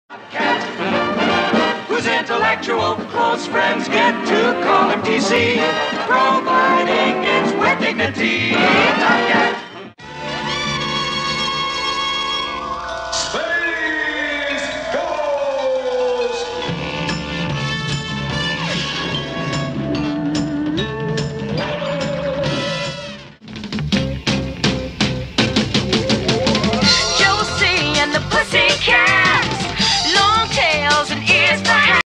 Cat, whose intellectual close friends get to call him TC, providing its wit,